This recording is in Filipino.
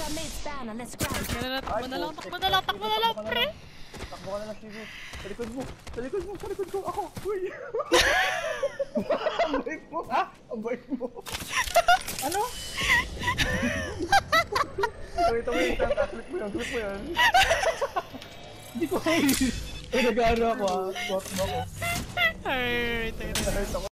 Takbo na lang, pre! Takbo ka na lang, Shibu. Sa likod mo! Sa likod ko! Ako! Uy! Ang bait mo! Ha? Ang bait mo! Ano? Wait. Click mo yan. Hindi ko kayo. Nag-ano ako ha. Bot mo ako. Ay, Nag-hurt ako